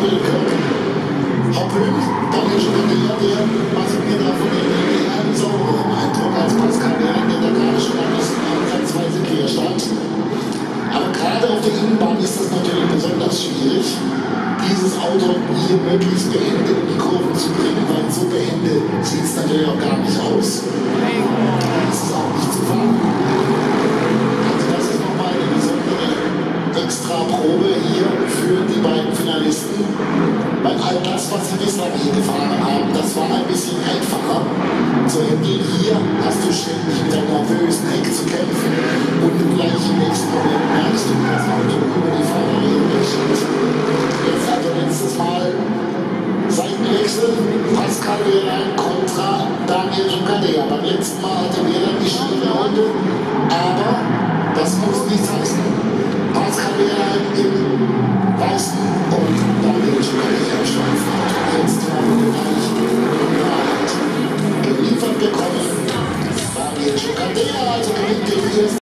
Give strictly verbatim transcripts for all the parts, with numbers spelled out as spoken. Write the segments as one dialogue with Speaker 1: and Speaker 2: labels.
Speaker 1: Will Kirk hoppeln. Daniel Schubert, der macht mir davon einen sauberen Eindruck als Pascal Wehrlein, der da gerade schon ein bisschen ansatzweise quer stand. Aber gerade auf der Innenbahn ist das natürlich besonders schwierig, dieses Auto hier möglichst behende in die Kurven zu bringen, weil so behende sieht es natürlich auch gar nicht aus. Es ist auch nicht zu fahren. Also das ist nochmal eine besondere Extra-Probe hier für die beiden Finalisten. Weil all das, was sie bislang hier gefahren haben, das war ein bisschen einfacher zu handeln. Hier hast du ständig mit einem nervösen Heck zu kämpfen und gleich im nächsten Moment merkst du, wie das Auto über die Fahrerräder wegschiebt. Jetzt also letztes Mal Seitenwechsel, Pascal Wehrlein kontra Daniel Juncadella. Beim letzten Mal hatte Wehrlein die schnelle Runde, aber das muss nichts heißen. Pascal Wehrlein im weißen und Daniel Juncadella im schwarzen Auto. Jetzt haben wir gleich Wahrheit geliefert bekommen. Daniel Juncadella also gewinnt den ersten.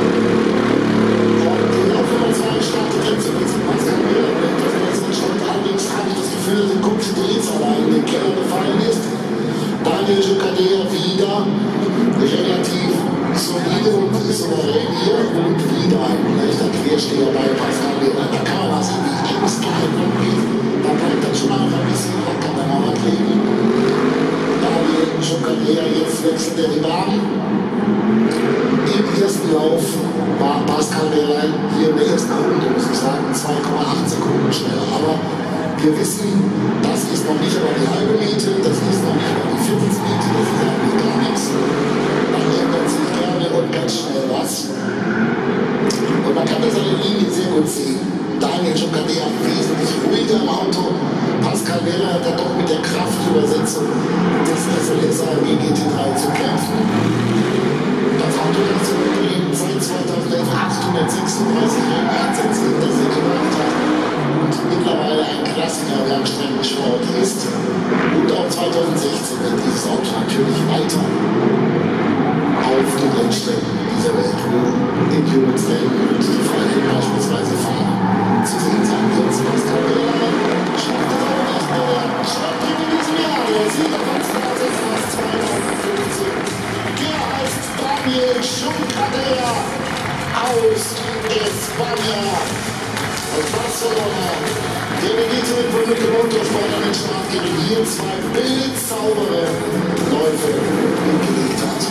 Speaker 1: Und die Lauf Nummer zwei startet jetzt mit Pascal Wehrlein. Allerdings habe ich das Gefühl, dass die Kupfe Drehzahl in den Keller gefallen ist. Daniel Juncadella wieder relativ solide und souverän hier und wieder ein leichter Quersteher bei Pascal Wehrlein. Da kann man was in die Ängstlichkeit umgehen. Da bleibt dann schon mal ein bisschen locker beim Mauertreten. Daniel Juncadella jetzt wechselt er die Bahn. Im ersten Lauf war Pascal Wehrlein hier in der ersten Runde, muss ich sagen, zwei Komma acht Sekunden schneller. Aber wir wissen, das ist noch nicht aber die halbe Miete, das ist noch nicht aber die Viertelsmiete, das ist eigentlich gar nichts. Da ändert sich gerne und ganz schnell was. Und man kann das an der Linie sehr gut sehen. Daniel Juncadella wesentlich ruhiger im Auto. Pascal Wehrlein hat da doch mit der Kraftübersetzung des S L S A G G T drei zu kämpfen. Das Auto, das im Übrigen seit zweitausendelf achthundertsechsunddreißig Einsätze hinter sich gemacht hat und mittlerweile ein Klassiker der Langstreckensport ist. Und auch zweitausendsechzehn wird dieses Auto natürlich weiter auf die Rennstrecken dieser Welt, wo Endurance Rennen und die Freiheit beispielsweise fahren, zu sehen sein. Jetzt Pascal Wehrlein schafft es aber nicht mehr. Schreibt in diesem Jahr der Sieger von Stars zweitausendfünfzehn. Der heißt Daniel Juncadella aus España, aus Barcelona. Der Benito mit Brünnecke Motorsport an den Start gegen hier zwei bildsaubere Läufe hingelegt hat.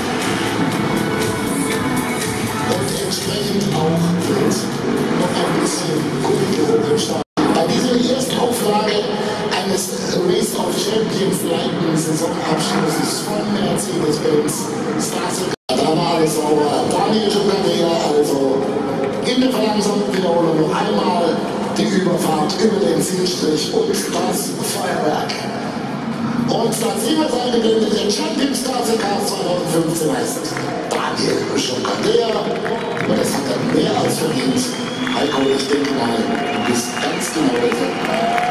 Speaker 1: Und entsprechend auch mit noch ein bisschen Kultur im Start. Bei dieser ersten Auflage eines Race of Champions leitenden Saisonabschlusses von Mercedes-Benz Stars, da war alles sauber. Daniel Juncadella also in der verlangsamten Wiederholung noch einmal die Überfahrt über den Zielstrich und das Feuerwerk. Und da sehen wir es eingeblendet, der Champions Stars zweitausendfünfzehn heißt Daniel Juncadella. Und das hat er mehr als verdient. Heiko, ich denke mal, du bist ganz genau der.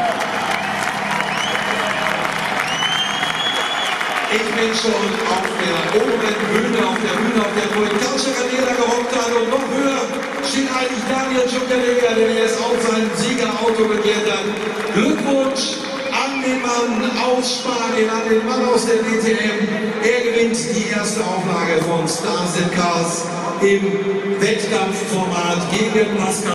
Speaker 2: Ich bin schon auf der oberen Bühne, auf der Bühne, auf der Daniel Juncadella gehockt hat und noch höher steht eigentlich Daniel Juncadella, der jetzt auch sein Siegerauto begehrt hat. Glückwunsch an den Mann aus Spanien, an den Mann aus der D T M. Er gewinnt die erste Auflage von Stars and Cars im Wettkampfformat gegen Pascal.